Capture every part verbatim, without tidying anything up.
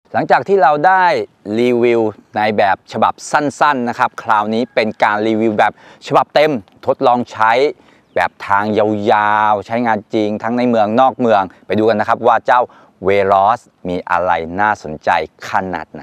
หลังจากที่เราได้รีวิวในแบบฉบับสั้นๆนะครับคราวนี้เป็นการรีวิวแบบฉบับเต็มทดลองใช้แบบทางยาวๆใช้งานจริงทั้งในเมืองนอกเมืองไปดูกันนะครับว่าเจ้า Veloz มีอะไรน่าสนใจขนาดไหน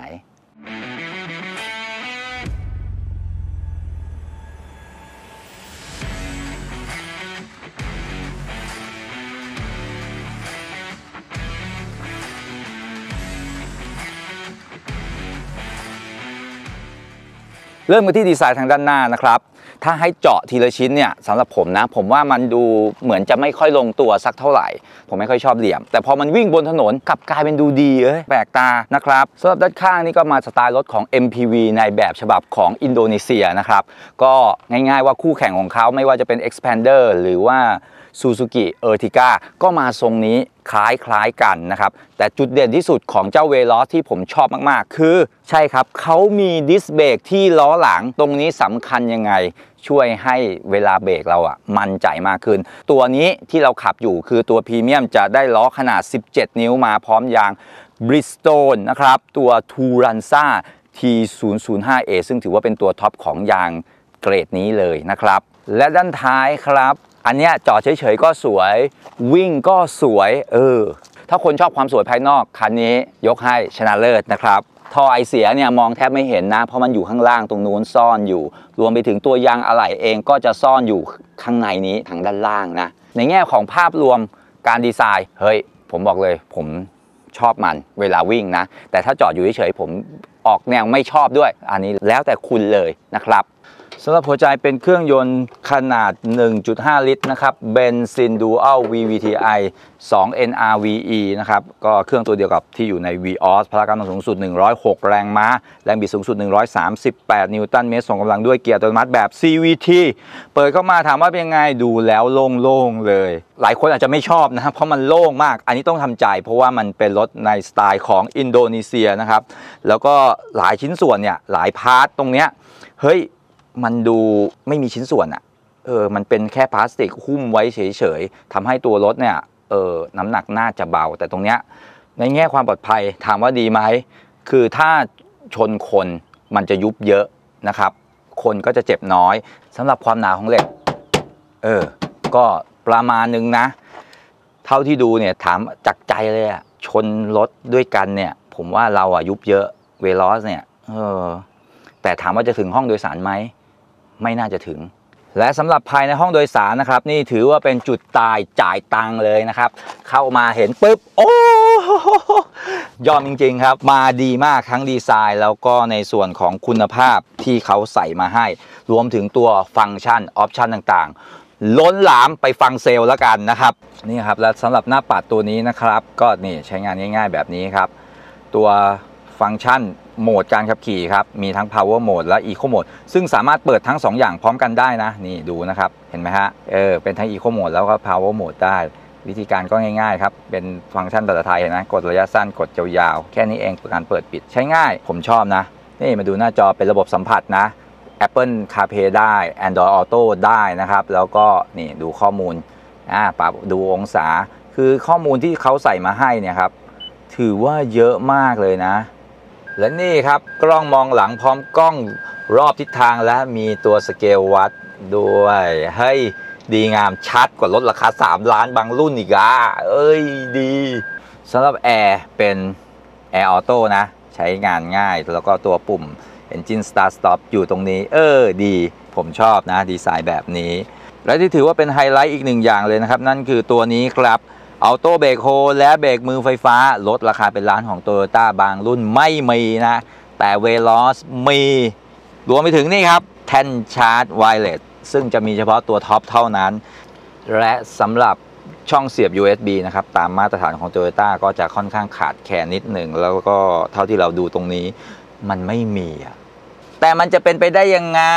เริ่มกันที่ดีไซน์ทางด้านหน้านะครับถ้าให้เจาะทีละชิ้นเนี่ยสำหรับผมนะผมว่ามันดูเหมือนจะไม่ค่อยลงตัวสักเท่าไหร่ผมไม่ค่อยชอบเหลี่ยมแต่พอมันวิ่งบนถนนกลับกลายเป็นดูดีเอ้ยแปลกตานะครับสำหรับด้านข้างนี่ก็มาสไตล์รถของ เอ็ม พี วี ในแบบฉบับของอินโดนีเซียนะครับก็ง่ายๆว่าคู่แข่งของเขาไม่ว่าจะเป็น Xpander หรือว่า Suzuki Ertiga ก็มาทรงนี้คล้ายๆกันนะครับแต่จุดเด่นที่สุดของเจ้า Veloz ที่ผมชอบมากๆคือใช่ครับเขามีดิสเบรกที่ล้อหลังตรงนี้สำคัญยังไงช่วยให้เวลาเบรกเราอ่ะมั่นใจมากขึ้นตัวนี้ที่เราขับอยู่คือตัวพรีเมียมจะได้ล้อขนาดสิบเจ็ดนิ้วมาพร้อมยาง Bridgestone นะครับตัว Turanza ที ศูนย์ ศูนย์ ห้า เอ ซึ่งถือว่าเป็นตัวท็อปของยางเกรดนี้เลยนะครับและด้านท้ายครับอันเนี้ยจอดเฉยๆก็สวยวิ่งก็สวยเออถ้าคนชอบความสวยภายนอกคันนี้ยกให้ชนะเลิศนะครับท่อไอเสียเนี่ยมองแทบไม่เห็นนะเพราะมันอยู่ข้างล่างตรงนู้นซ่อนอยู่รวมไปถึงตัวยางอะไหล่เองก็จะซ่อนอยู่ข้างในนี้ทางด้านล่างนะในแง่ของภาพรวมการดีไซน์เฮ้ยผมบอกเลยผมชอบมันเวลาวิ่งนะแต่ถ้าจอดอยู่เฉยๆผมออกแนวไม่ชอบด้วยอันนี้แล้วแต่คุณเลยนะครับสำหรับหัวใจเป็นเครื่องยนต์ขนาด หนึ่งจุดห้า ลิตรนะครับเบนซิน Dual วี วี ที ไอ สอง เอ็น อาร์ วี อี นะครับก็เครื่องตัวเดียวกับที่อยู่ใน Vios พละกำลังสูงสุดหนึ่งร้อยหกแรงม้าแรงบิดสูงสุดหนึ่งร้อยสามสิบแปดนิวตันเมตรส่งกำลังด้วยเกียร์อัตโนมัติแบบ ซี วี ที เปิดเข้ามาถามว่าเป็นยังไงดูแล้วโล่งๆเลยหลายคนอาจจะไม่ชอบนะเพราะมันโล่งมากอันนี้ต้องทำใจเพราะว่ามันเป็นรถในสไตล์ของอินโดนีเซียนะครับแล้วก็หลายชิ้นส่วนเนี่ยหลายพาร์ทตรงเนี้ยเฮ้ยมันดูไม่มีชิ้นส่วนอะเออมันเป็นแค่พลาสติกหุ้มไว้เฉยๆทำให้ตัวรถเนี่ยเออน้ำหนักน่าจะเบาแต่ตรงเนี้ยในแง่ความปลอดภัยถามว่าดีไหมคือถ้าชนคนมันจะยุบเยอะนะครับคนก็จะเจ็บน้อยสำหรับความหนาของเหล็กเออก็ประมาณนึงนะเท่าที่ดูเนี่ยถามจากใจเลยอะชนรถด้วยกันเนี่ยผมว่าเราอะยุบเยอะVelozเนี่ยเออแต่ถามว่าจะถึงห้องโดยสารไหมไม่น่าจะถึงและสำหรับภายในห้องโดยสารนะครับนี่ถือว่าเป็นจุดตายจ่ายตังค์เลยนะครับเข้ามาเห็นปุ๊บโอ้ยอมจริงๆครับมาดีมากทั้งดีไซน์แล้วก็ในส่วนของคุณภาพที่เขาใส่มาให้รวมถึงตัวฟังก์ชันออปชันต่างๆล้นหลามไปฟังเซลล์แล้วกันนะครับนี่ครับและสำหรับหน้าปัดตัวนี้นะครับก็นี่ใช้งานง่ายๆแบบนี้ครับตัวฟังก์ชันโหมดการขับขี่ครับมีทั้ง power mode และ eco mode ซึ่งสามารถเปิดทั้งสองอย่างพร้อมกันได้นะนี่ดูนะครับเห็นไหมฮะเออเป็นทั้ง eco mode แล้วก็ power mode ได้วิธีการก็ง่ายๆครับเป็นฟังก์ชันภาษาไทยเห็นไหมกดระยะสั้นกดยาวๆแค่นี้เองการเปิดปิดใช้ง่ายผมชอบนะนี่มาดูหน้าจอเป็นระบบสัมผัสนะ Apple CarPlay ได้ Android Auto ได้นะครับแล้วก็นี่ดูข้อมูลอ่าปรับดูองศาคือข้อมูลที่เขาใส่มาให้เนี่ยครับถือว่าเยอะมากเลยนะและนี่ครับกล้องมองหลังพร้อมกล้องรอบทิศทางและมีตัวสเกลวัดด้วยเฮ้ยดีงามชัดกว่ารถราคาสามล้านบางรุ่นอีกอ่ะเอ้ยดีสำหรับแอร์เป็นแอร์ออโต้นะใช้งานง่ายแล้วก็ตัวปุ่ม Engine Start Stop อยู่ตรงนี้เออดีผมชอบนะดีไซน์แบบนี้และที่ถือว่าเป็นไฮไลท์อีกหนึ่งอย่างเลยนะครับนั่นคือตัวนี้ครับออโต้เบรกโฮและเบรกมือไฟฟ้าลดราคาเป็นล้านของ Toyota บางรุ่นไม่มีนะแต่ Veloz มีรวมไปถึงนี่ครับแท่นชาร์จไวเลสซึ่งจะมีเฉพาะตัวท็อปเท่านั้นและสำหรับช่องเสียบ ยู เอส บี นะครับตามมาตรฐานของ Toyota ก็จะค่อนข้างขาดแคลนนิดหนึ่งแล้วก็เท่าที่เราดูตรงนี้มันไม่มีแต่มันจะเป็นไปได้ยังไง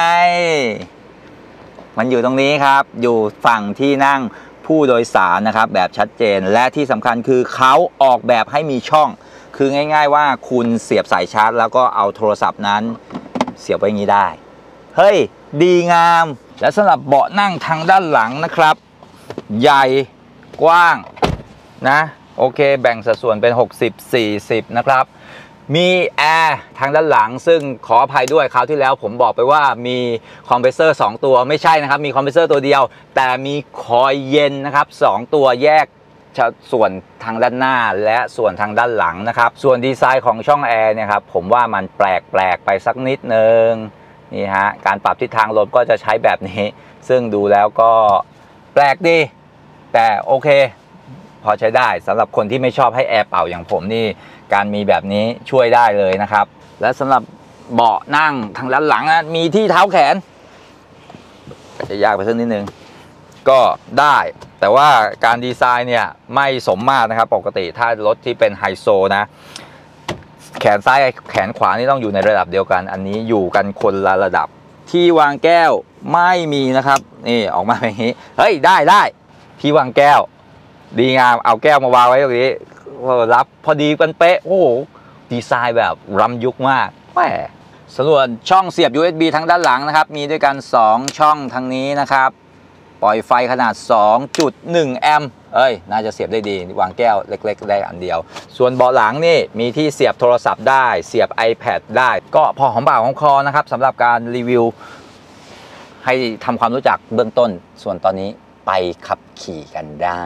มันอยู่ตรงนี้ครับอยู่ฝั่งที่นั่งผู้โดยสารนะครับแบบชัดเจนและที่สำคัญคือเขาออกแบบให้มีช่องคือง่ายๆว่าคุณเสียบสายชาร์จแล้วก็เอาโทรศัพท์นั้นเสียบไว้อย่างนี้ได้เฮ้ยดีงามและสำหรับเบาะนั่งทางด้านหลังนะครับใหญ่กว้างนะโอเคแบ่งสัดส่วนเป็นหกสิบ สี่สิบนะครับมีแอร์ทางด้านหลังซึ่งขออภัยด้วยคราวที่แล้วผมบอกไปว่ามีคอมเพรสเซอร์สองตัวไม่ใช่นะครับมีคอมเพรสเซอร์ตัวเดียวแต่มีคอยเย็นนะครับสองตัวแยกส่วนทางด้านหน้าและส่วนทางด้านหลังนะครับส่วนดีไซน์ของช่องแอร์เนี่ยครับผมว่ามันแปลกๆไปสักนิดนึงนี่ฮะการปรับทิศทางลมก็จะใช้แบบนี้ซึ่งดูแล้วก็แปลกดีแต่โอเคพอใช้ได้สำหรับคนที่ไม่ชอบให้แอร์เป่าอย่างผมนี่การมีแบบนี้ช่วยได้เลยนะครับและสำหรับเบาะนั่งทางด้านหลังนะมีที่เท้าแขนจะยากไปสักนิดนึงก็ได้แต่ว่าการดีไซน์เนี่ยไม่สมมาตรนะครับปกติถ้ารถที่เป็นไฮโซนะแขนซ้ายแขนขวานี่ต้องอยู่ในระดับเดียวกันอันนี้อยู่กันคนละระดับที่วางแก้วไม่มีนะครับนี่ออกมาอย่างนี้เฮ้ยได้ได้ที่วางแก้วดีงามเอาแก้วมาวางไว้ตรงนี้รับพอดีกันเป๊ะโอ้โหดีไซน์แบบล้ำยุคมากแหมส่วนช่องเสียบ ยู เอส บี ทั้งด้านหลังนะครับมีด้วยกันสองช่องทางนี้นะครับปล่อยไฟขนาด สองจุดหนึ่ง แอมป์เอ้ยน่าจะเสียบได้ดีวางแก้วเล็กๆได้อันเดียวส่วนเบาะหลังนี่มีที่เสียบโทรศัพท์ได้เสียบ iPad ได้ก็พอหอมปากหอมคอนะครับสำหรับการรีวิวให้ทำความรู้จักเบื้องต้นส่วนตอนนี้ไปขับขี่กันได้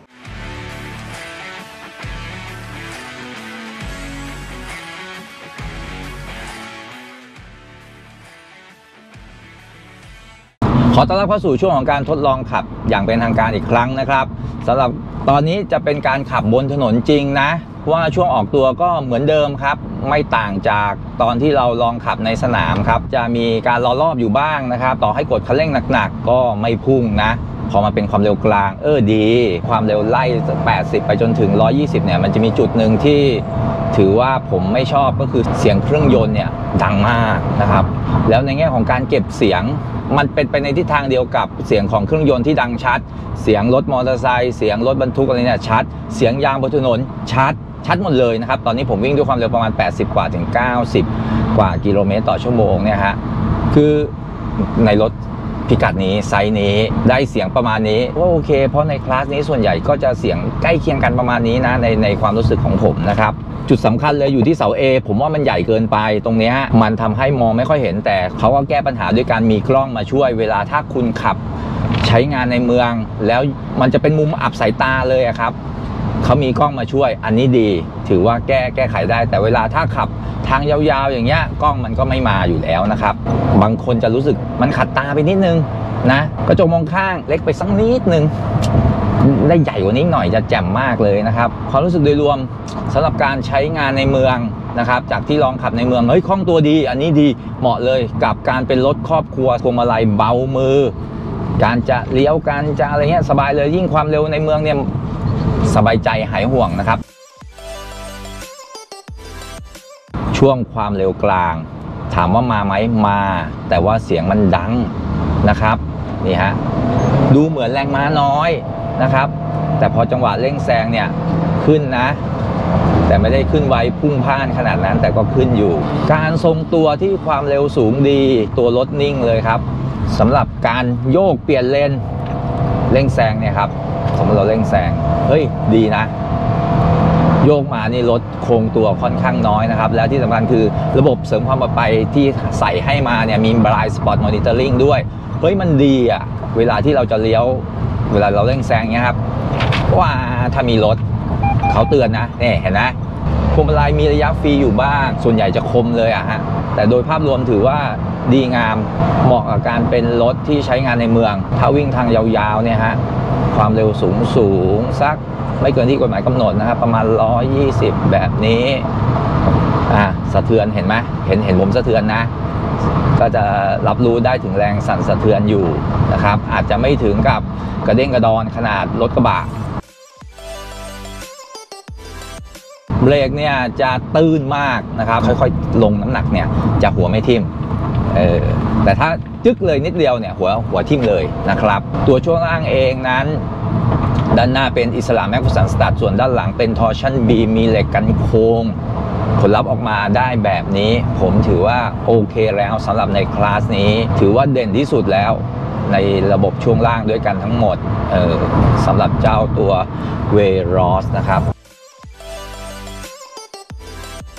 ขอต้อนรับเข้าสู่ช่วงของการทดลองขับอย่างเป็นทางการอีกครั้งนะครับสำหรับตอนนี้จะเป็นการขับบนถนนจริงนะว่าช่วงออกตัวก็เหมือนเดิมครับไม่ต่างจากตอนที่เราลองขับในสนามครับจะมีการล้อรอบอยู่บ้างนะครับต่อให้กดคันเร่งหนักๆก็ไม่พุ่งนะพอมาเป็นความเร็วกลางเออดีความเร็วไล่แปดสิบไปจนถึงหนึ่งร้อยยี่สิบเนี่ยมันจะมีจุดหนึ่งที่ถือว่าผมไม่ชอบก็คือเสียงเครื่องยนต์เนี่ยดังมากนะครับแล้วในแง่ของการเก็บเสียงมันเป็นไปในทิศทางเดียวกับเสียงของเครื่องยนต์ที่ดังชัดเสียงรถมอเตอร์ไซค์เสียงรถบรรทุกอะไรเนี่ยชัดเสียงยางบนถนนชัดชัดหมดเลยนะครับตอนนี้ผมวิ่งด้วยความเร็วประมาณแปดสิบกว่าถึงเก้าสิบกว่ากิโลเมตรต่อชั่วโมงเนี่ยฮะคือในรถพิกัดนี้ไซส์นี้ได้เสียงประมาณนี้ว่าโอเคเพราะในคลาสนี้ส่วนใหญ่ก็จะเสียงใกล้เคียงกันประมาณนี้นะในในความรู้สึกของผมนะครับจุดสำคัญเลยอยู่ที่เสา A ผมว่ามันใหญ่เกินไปตรงนี้มันทำให้มองไม่ค่อยเห็นแต่เขาก็แก้ปัญหาด้วยการมีกล้องมาช่วยเวลาถ้าคุณขับใช้งานในเมืองแล้วมันจะเป็นมุมอับสายตาเลยครับเขามีกล้องมาช่วยอันนี้ดีถือว่าแก้แก้ไขได้แต่เวลาถ้าขับทางยาวๆอย่างเงี้ยกล้องมันก็ไม่มาอยู่แล้วนะครับบางคนจะรู้สึกมันขัดตาไปนิดนึงนะกระจกมองข้างเล็กไปสักนิดนึงได้ใหญ่กว่านี้หน่อยจะแจ่มมากเลยนะครับความรู้สึกโดยรวมสำหรับการใช้งานในเมืองนะครับจากที่ลองขับในเมืองเฮ้ยคล่องตัวดีอันนี้ดีเหมาะเลยกับการเป็นรถครอบครัวพวงมาลัยเบามือการจะเลี้ยวการจะอะไรเงี้ยสบายเลยยิ่งความเร็วในเมืองเนี่ยสบายใจหายห่วงนะครับช่วงความเร็วกลางถามว่ามาไหมมาแต่ว่าเสียงมันดังนะครับนี่ฮะดูเหมือนแรงม้าน้อยนะครับแต่พอจังหวะเร่งแซงเนี่ยขึ้นนะแต่ไม่ได้ขึ้นไวพุ่งพ่านขนาดนั้นแต่ก็ขึ้นอยู่การทรงตัวที่ความเร็วสูงดีตัวรถนิ่งเลยครับสำหรับการโยกเปลี่ยนเลนเร่งแซงเนี่ยครับสมมติเราเร่งแซงเฮ้ยดีนะโยกมานี่รถโค้งตัวค่อนข้างน้อยนะครับแล้วที่สำคัญคือระบบเสริมความปลอดภัยที่ใส่ให้มาเนี่ยมี Blind Spot Monitoring ด้วยเฮ้ยมันดีอ่ะเวลาที่เราจะเลี้ยวเวลาเราเร่งแซงเงี้ยครับว่าถ้ามีรถเขาเตือนนะนี่เห็นไหมพวงมาลัยมีระยะฟรีอยู่บ้างส่วนใหญ่จะคมเลยอะฮะแต่โดยภาพรวมถือว่าดีงามเหมาะกับการเป็นรถที่ใช้งานในเมืองถ้าวิ่งทางยาวๆเนี่ยฮะความเร็วสูงสูงสักไม่เกินที่กฎหมายกำหนดนะครับประมาณหนึ่งร้อยยี่สิบแบบนี้อ่าสะเทือนเห็นไหมเห็นเห็นผมสะเทือนนะก็จะรับรู้ได้ถึงแรงสั่นสะเทือนอยู่นะครับอาจจะไม่ถึงกับกระเด้งกระดอนขนาดรถกระบะเบรกเนี่ยจะตื้นมากนะครับค่อยๆลงน้ำหนักเนี่ยจะหัวไม่ทิ่มเออแต่ถ้าจึ๊กเลยนิดเดียวเนี่ยหัวหัวทิ่มเลยนะครับตัวช่วงล่างเองนั้นด้านหน้าเป็นอิสระแม็กซ์สันสตาร์ทส่วนด้านหลังเป็นทอร์ชันบีมีเหล็กกันโค้งผลลัพธ์ออกมาได้แบบนี้ผมถือว่าโอเคแล้วสำหรับในคลาสนี้ถือว่าเด่นที่สุดแล้วในระบบช่วงล่างด้วยกันทั้งหมดเออสำหรับเจ้าตัวเวรอสนะครับ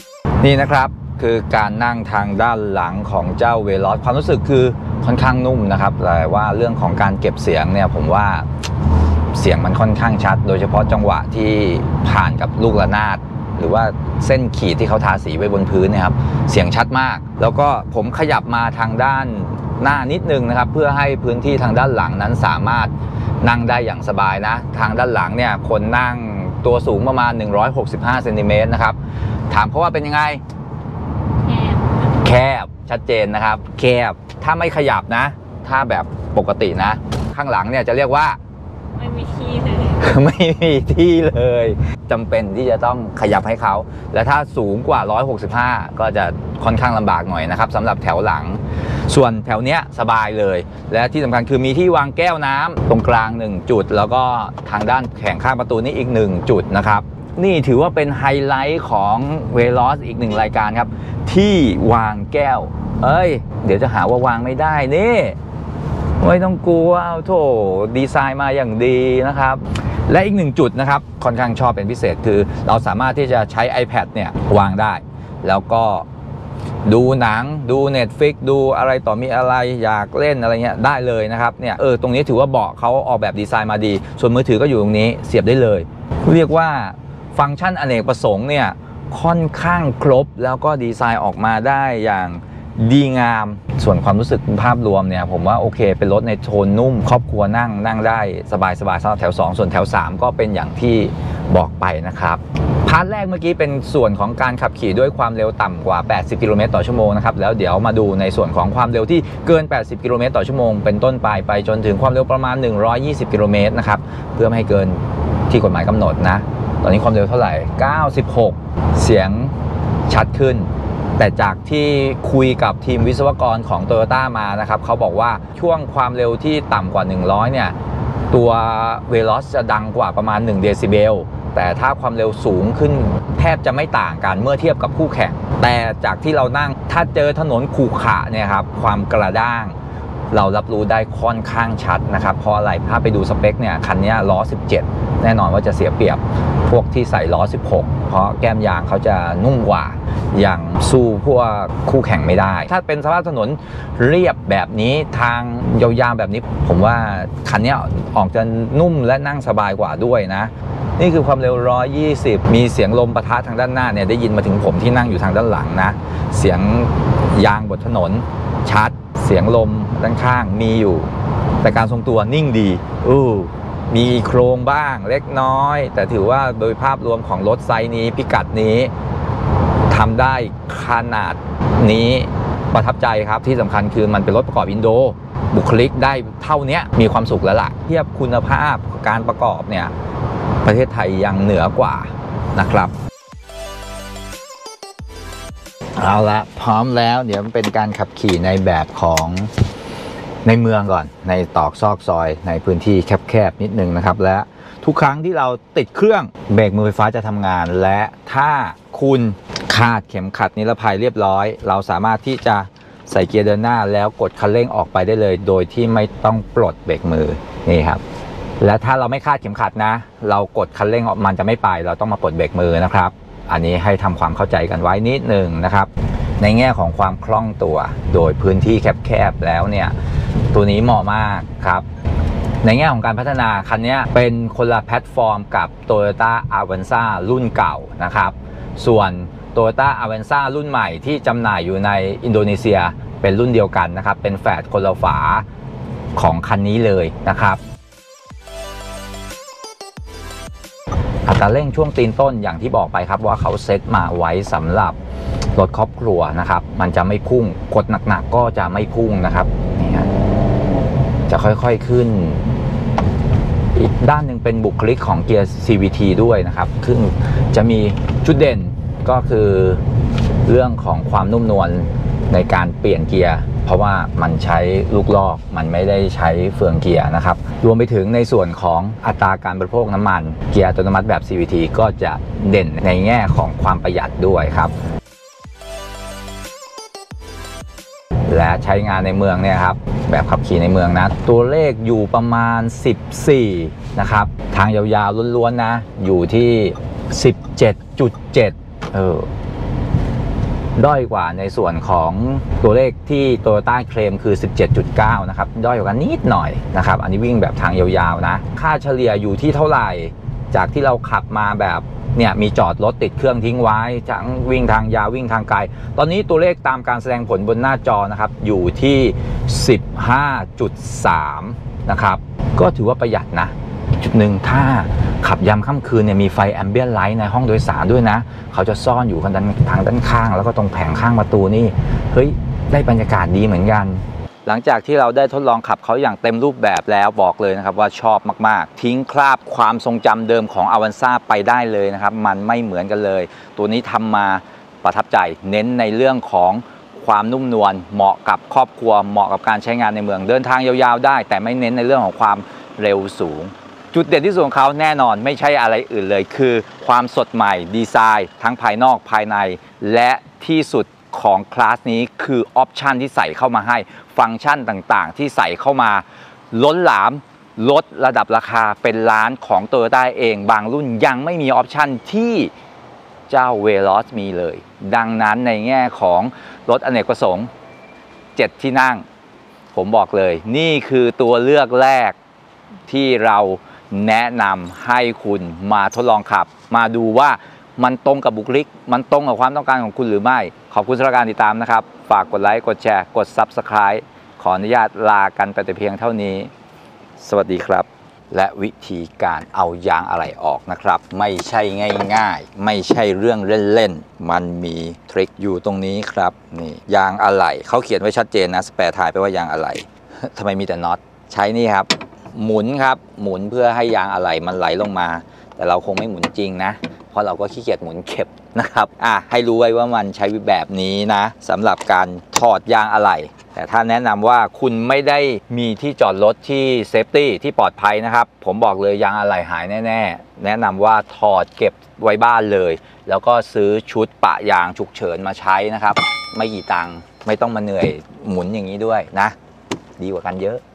นี่นะครับคือการนั่งทางด้านหลังของเจ้าเวลอสความรู้สึกคือค่อนข้างนุ่มนะครับแต่ว่าเรื่องของการเก็บเสียงเนี่ยผมว่าเสียงมันค่อนข้างชัดโดยเฉพาะจังหวะที่ผ่านกับลูกระนาดหรือว่าเส้นขีดที่เขาทาสีไว้บนพื้นเนี่ยครับเสียงชัดมากแล้วก็ผมขยับมาทางด้านหน้านิดนึงนะครับเพื่อให้พื้นที่ทางด้านหลังนั้นสามารถนั่งได้อย่างสบายนะทางด้านหลังเนี่ยคนนั่งตัวสูงประมาณหนึ่งร้อยหกสิบห้าเซนติเมตรนะครับถามเขาว่าเป็นยังไงแคบชัดเจนนะครับแคบถ้าไม่ขยับนะถ้าแบบปกตินะข้างหลังเนี่ยจะเรียกว่าไม่มีที่เลย ไม่มีที่เลยจำเป็นที่จะต้องขยับให้เขาและถ้าสูงกว่าหนึ่งร้อยหกสิบห้าก็จะค่อนข้างลำบากหน่อยนะครับสำหรับแถวหลังส่วนแถวเนี้ยสบายเลยและที่สำคัญคือมีที่วางแก้วน้ำตรงกลางหนึ่งจุดแล้วก็ทางด้านแข่งข้างประตูนี่อีกหนึ่งจุดนะครับนี่ถือว่าเป็นไฮไลท์ของเวลอสอีกหนึ่งรายการครับที่วางแก้วเอ้ยเดี๋ยวจะหาว่าวางไม่ได้นี่ไม่ต้องกลัวโถดีไซน์มาอย่างดีนะครับและอีกหนึ่งจุดนะครับค่อนข้างชอบเป็นพิเศษคือเราสามารถที่จะใช้ iPad เนี่ยวางได้แล้วก็ดูหนังดู Netflix ดูอะไรต่อมีอะไรอยากเล่นอะไรเงี้ยได้เลยนะครับเนี่ยเออตรงนี้ถือว่าเบาะเขาออกแบบดีไซน์มาดีส่วนมือถือก็อยู่ตรงนี้เสียบได้เลยเรียกว่าฟังก์ชันอเนกประสงค์เนี่ยค่อนข้างครบแล้วก็ดีไซน์ออกมาได้อย่างดีงามส่วนความรู้สึกภาพรวมเนี่ยผมว่าโอเคเป็นรถในโทนนุ่มครอบครัวนั่งนั่งได้สบายสบายสำหรับแถวสองส่วนแถวสามก็เป็นอย่างที่บอกไปนะครับพาร์ทแรกเมื่อกี้เป็นส่วนของการขับขี่ด้วยความเร็วต่ำกว่าแปดสิบกิโลเมตรต่อชั่วโมงนะครับแล้วเดี๋ยวมาดูในส่วนของความเร็วที่เกินแปดสิบกิโลเมตรต่อชั่วโมงเป็นต้นไปไปจนถึงความเร็วประมาณหนึ่งร้อยยี่สิบกิโลเมตรนะครับเพื่อไม่ให้เกินที่กฎหมายกำหนดนะตอนนี้ความเร็วเท่าไหร่เก้าสิบหกเสียงชัดขึ้นแต่จากที่คุยกับทีมวิศวกรของ Toyota มานะครับเขาบอกว่าช่วงความเร็วที่ต่ำกว่าหนึ่งร้อยเนี่ยตัว Veloz จะดังกว่าประมาณหนึ่งเดซิเบลแต่ถ้าความเร็วสูงขึ้นแทบจะไม่ต่างกันเมื่อเทียบกับคู่แข่งแต่จากที่เรานั่งถ้าเจอถนนขรุขระเนี่ยครับความกระด้างเรารับรู้ได้ค่อนข้างชัดนะครับเพราะอะไรถ้าไปดูสเปคเนี่ยคันนี้ล้อสิบเจ็ดแน่นอนว่าจะเสียเปรียบพวกที่ใส่ล้อสิบหกเพราะแก้มยางเขาจะนุ่มกว่าอย่างสู้พวกคู่แข่งไม่ได้ถ้าเป็นสภาพถนนเรียบแบบนี้ทางยาวๆแบบนี้ผมว่าคันนี้ออกจะนุ่มและนั่งสบายกว่าด้วยนะนี่คือความเร็วหนึ่งร้อยยี่สิบมีเสียงลมปะทะทางด้านหน้าเนี่ยได้ยินมาถึงผมที่นั่งอยู่ทางด้านหลังนะเสียงยางบนถนนชัดเสียงลมด้านข้างมีอยู่แต่การทรงตัวนิ่งดีอู้มีโครงบ้างเล็กน้อยแต่ถือว่าโดยภาพรวมของรถไซส์นี้พิกัดนี้ทำได้ขนาดนี้ประทับใจครับที่สำคัญคือมันเป็นรถประกอบอินโดบุคลิกได้เท่านี้มีความสุขแล้วล่ะเทียบคุณภาพการประกอบเนี่ยประเทศไทยยังเหนือกว่านะครับเอาละพร้อมแล้วเดี๋ยวเป็นการขับขี่ในแบบของในเมืองก่อนในตอกซอกซอยในพื้นที่แคบๆนิดนึงนะครับและทุกครั้งที่เราติดเครื่องเบรกมือไฟฟ้าจะทำงานและถ้าคุณคาดเข็มขัดนิรภัยเรียบร้อยเราสามารถที่จะใส่เกียร์เดินหน้าแล้วกดคันเร่งออกไปได้เลยโดยที่ไม่ต้องปลดเบรกมือนี่ครับและถ้าเราไม่คาดเข็มขัดนะเรากดคันเร่งออกมันจะไม่ไปเราต้องมาปลดเบรกมือนะครับอันนี้ให้ทำความเข้าใจกันไว้นิดหนึ่งนะครับในแง่ของความคล่องตัวโดยพื้นที่แคบๆแล้วเนี่ยตัวนี้เหมาะมากครับในแง่ของการพัฒนาคันนี้เป็นคนละแพลตฟอร์มกับ Toyota Avanza รุ่นเก่านะครับส่วน Toyota Avanza รุ่นใหม่ที่จำหน่ายอยู่ในอินโดนีเซียเป็นรุ่นเดียวกันนะครับเป็นแฝดคนละฝาของคันนี้เลยนะครับอัตราเร่งช่วงตีนต้นอย่างที่บอกไปครับว่าเขาเซตมาไว้สำหรับรถครอบครัวนะครับมันจะไม่พุ่งกดหนักๆก็จะไม่พุ่งนะครับนี่ฮะจะค่อยๆขึ้นอีกด้านหนึ่งเป็นบุคลิกของเกียร์ ซี วี ที ด้วยนะครับซึ่งจะมีจุดเด่นก็คือเรื่องของความนุ่มนวลในการเปลี่ยนเกียร์เพราะว่ามันใช้ลูกลอกมันไม่ได้ใช้เฟืองเกียร์นะครับรวมไปถึงในส่วนของอัตราการบริโภคน้ำมันเกียร์อัตโนมัติแบบ ซี วี ที ก็จะเด่นในแง่ของความประหยัดด้วยครับและใช้งานในเมืองเนี่ยครับแบบขับขี่ในเมืองนะตัวเลขอยู่ประมาณสิบสี่นะครับทางยาวๆล้วนๆนะอยู่ที่ สิบเจ็ดจุดเจ็ด เออด้อยกว่าในส่วนของตัวเลขที่ Toyota เคลมคือ สิบเจ็ดจุดเก้า นะครับด้อยกว่ากันนิดหน่อยนะครับอันนี้วิ่งแบบทางยาวๆนะค่าเฉลี่ยอยู่ที่เท่าไหร่จากที่เราขับมาแบบเนี่ยมีจอดรถติดเครื่องทิ้งไว้ทั้งวิ่งทางยาววิ่งทางไกลตอนนี้ตัวเลขตามการแสดงผลบนหน้าจอนะครับอยู่ที่ สิบห้าจุดสาม นะครับก็ถือว่าประหยัดนะจุดหนึ่งถ้าขับยามค่ำคืนเนี่ยมีไฟแอมเบียนไลท์ในห้องโดยสารด้วยนะเขาจะซ่อนอยู่กันทางด้านข้างแล้วก็ตรงแผงข้างประตูนี่เฮ้ยได้บรรยากาศดีเหมือนกันหลังจากที่เราได้ทดลองขับเขาอย่างเต็มรูปแบบแล้วบอกเลยนะครับว่าชอบมากๆทิ้งคราบความทรงจำเดิมของ Avanza ไปได้เลยนะครับมันไม่เหมือนกันเลยตัวนี้ทำมาประทับใจเน้นในเรื่องของความนุ่มนวลเหมาะกับครอบครัวเหมาะกับการใช้งานในเมืองเดินทางยาวๆได้แต่ไม่เน้นในเรื่องของความเร็วสูงจุดเด่นที่สุดของเขาแน่นอนไม่ใช่อะไรอื่นเลยคือความสดใหม่ดีไซน์ทั้งภายนอกภายในและที่สุดของคลาสนี้คือออปชันที่ใส่เข้ามาให้ฟังก์ชันต่างๆที่ใส่เข้ามาล้นหลามลดระดับราคาเป็นล้านของ Toyota เองบางรุ่นยังไม่มีออปชันที่เจ้า Veloz มีเลยดังนั้นในแง่ของรถอเนกประสงค์เจ็ดที่นั่งผมบอกเลยนี่คือตัวเลือกแรกที่เราแนะนำให้คุณมาทดลองขับมาดูว่ามันตรงกับบุคลิกมันตรงกับความต้องการของคุณหรือไม่ขอบคุณสำหรับการติดตามนะครับฝากกดไลค์กดแชร์กด ซับสไครบ์ ขออนุญาตลากันไปแต่เพียงเท่านี้สวัสดีครับและวิธีการเอายางอะไหล่ออกนะครับไม่ใช่ง่ายๆไม่ใช่เรื่องเล่นๆมันมีทริคอยู่ตรงนี้ครับนี่ยางอะไหล่เขาเขียนไว้ชัดเจนนะสแปร์ไทยแปลว่ายางอะไหล่ ทำไมมีแต่น็อตใช้นี่ครับหมุนครับหมุนเพื่อให้ยางอะไหล่มันไหลลงมาแต่เราคงไม่หมุนจริงนะเพราะเราก็ขี้เกียจหมุนเข็บนะครับอ่ะให้รู้ไว้ว่ามันใช้แบบนี้นะสำหรับการถอดยางอะไหล่แต่ถ้าแนะนำว่าคุณไม่ได้มีที่จอดรถที่เซฟตี้ที่ปลอดภัยนะครับผมบอกเลยยางอะไหล่หายแน่ๆแนะนำว่าถอดเก็บไว้บ้านเลยแล้วก็ซื้อชุดปะยางฉุกเฉินมาใช้นะครับไม่กี่ตังค์ไม่ต้องมาเหนื่อยหมุนอย่างนี้ด้วยนะดีกว่ากันเยอะ